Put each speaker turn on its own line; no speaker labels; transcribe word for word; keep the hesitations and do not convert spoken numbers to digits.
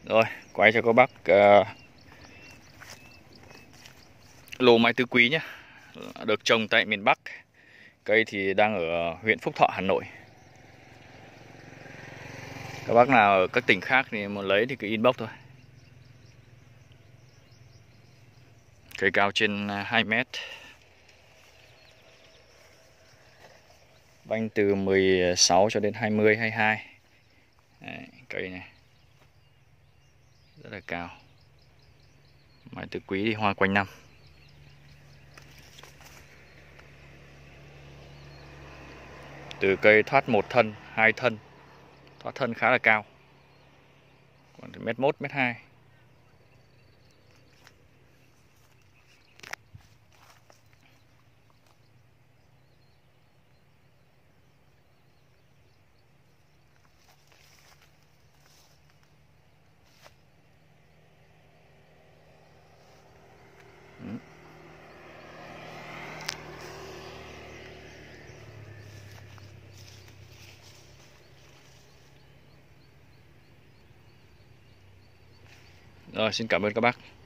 Rồi, quay cho các bác uh, lô mai tứ quý nhé. Được trồng tại miền Bắc. Cây thì đang ở huyện Phúc Thọ, Hà Nội. Các bác nào ở các tỉnh khác thì muốn lấy thì cứ inbox thôi. Cây cao trên hai mét. Banh từ mười sáu cho đến hai mươi, hai mươi hai. Đấy, cây này rất là cao. Mai tứ quý thì hoa quanh năm. Từ cây thoát một thân, hai thân, thoát thân khá là cao. Còn từ mét một, mét hai. Rồi, xin cảm ơn các bác.